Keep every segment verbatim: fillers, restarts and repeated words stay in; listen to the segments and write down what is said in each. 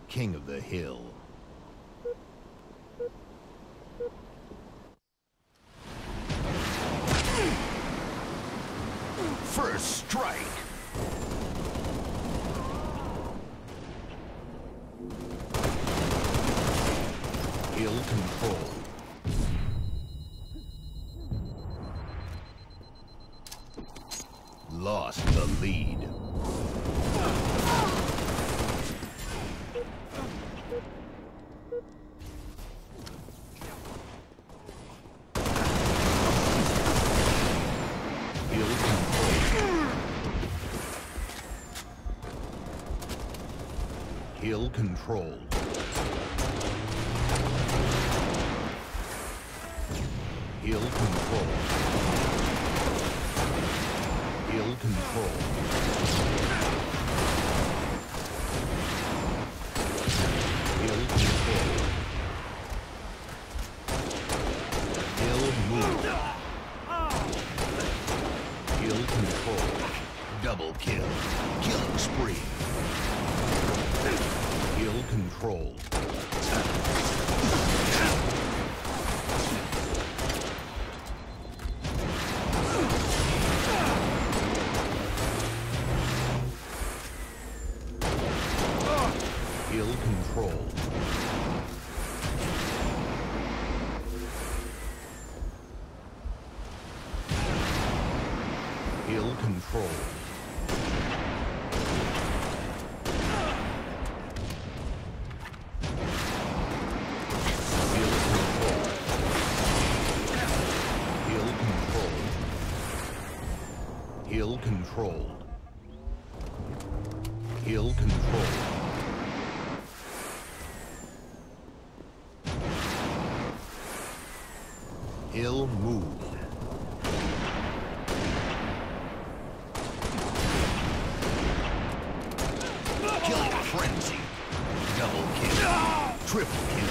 king of the hill. First strike. Hill control. Lost the lead. Hill control. Hill control. Hill control. Hill control. Hill control. Hill move. Hill control. Double kill. Killing spree. Hill control. Hill control. Hill control. Hill control. Hill control. Hill move. Killing frenzy. Double kill. Triple kill.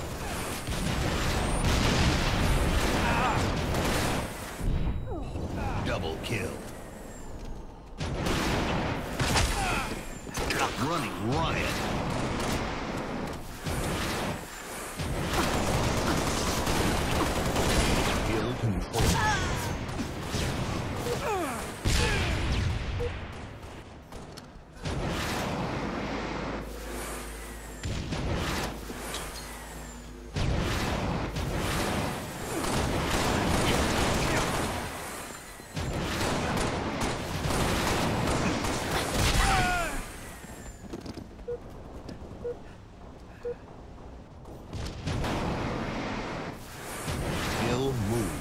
Double kill. Running riot. Hill control. Hill move.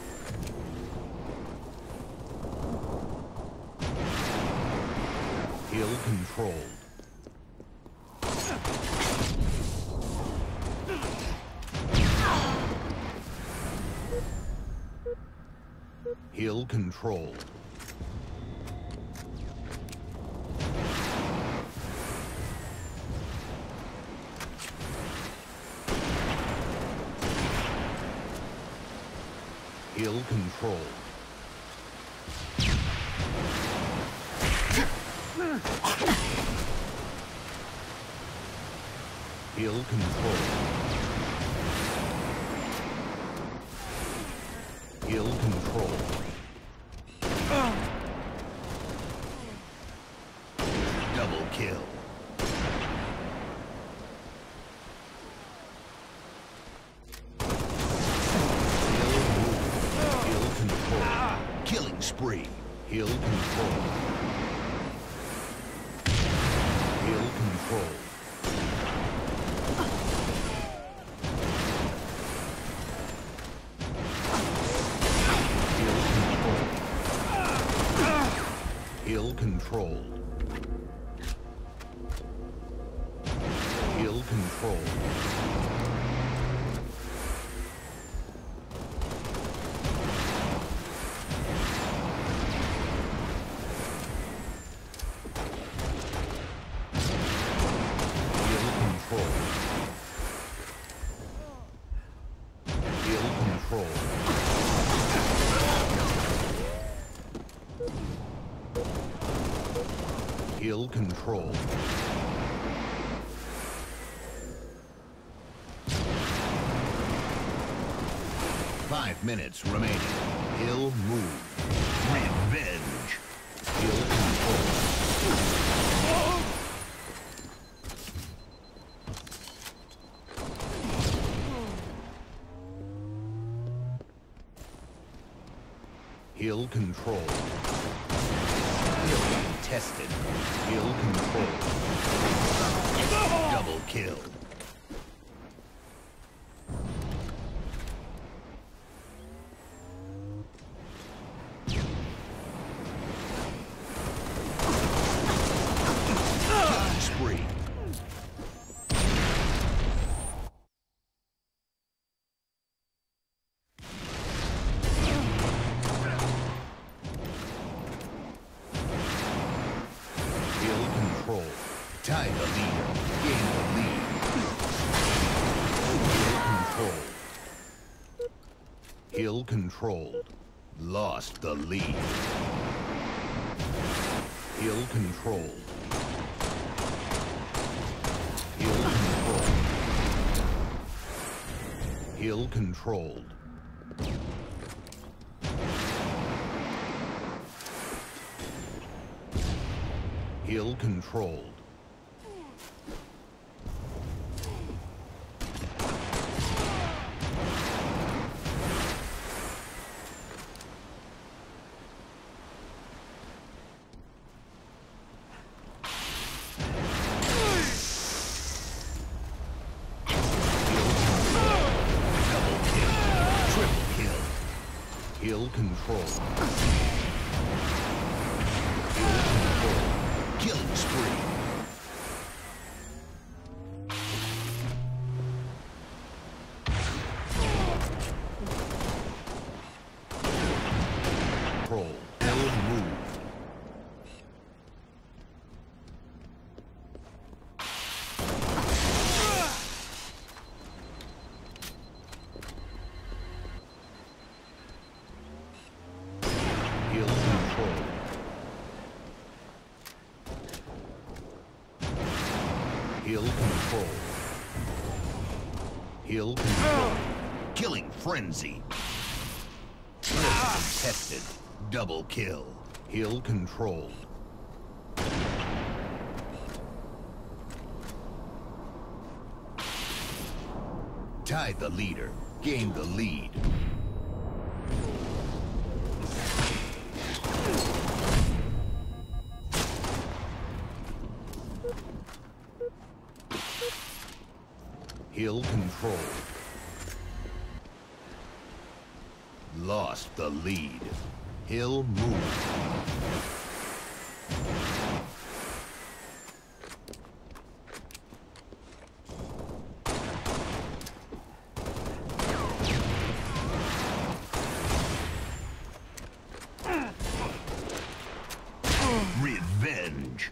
Hill controlled. Hill controlled. Hill control. Hill control. Hill control. Double kill. Killing spree. Hill control. Hill control. Hill control. Hill control. Hill control. Five minutes remaining. He'll move. Revenge. He'll control. He'll control. He'll contested. He'll control. Double kill. Killing spree. Tie the leader. Gain the lead. He'll control. He'll controlled. Lost the lead. He'll controlled. He'll controlled. He'll controlled. He'll controlled. He'll control. He'll control. Killing spree. Control. He'll move. He'll control. He'll control. He'll control. Killing frenzy. Contested. Double kill. He'll control. Tie the leader. Gain the lead. He'll control. Lost the lead. He'll move. Revenge.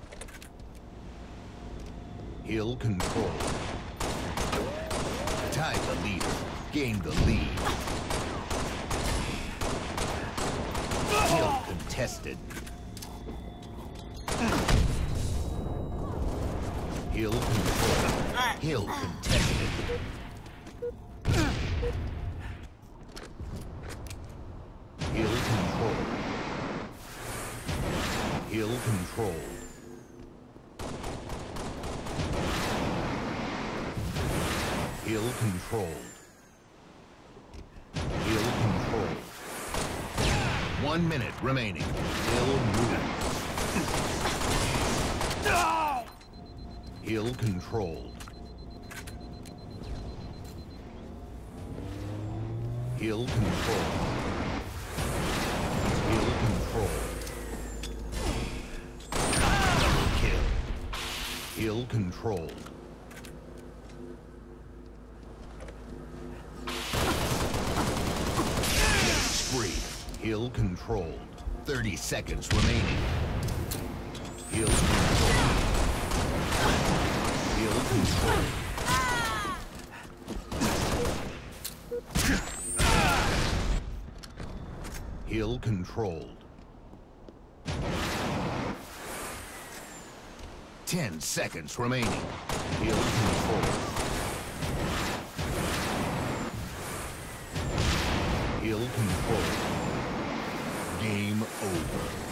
He'll control. Tie the leader. Gain the lead. Kill contested. He'll control. He'll contested. He'll control. He'll control. He'll control. He'll control. One minute remaining. He'll move. No! He'll control. He'll control. He'll control. Double kill. He'll control. He'll controlled. thirty seconds remaining. He'll controlled. He'll controlled. He'll controlled. Ten seconds remaining. He'll controlled. Hill controlled. Game over.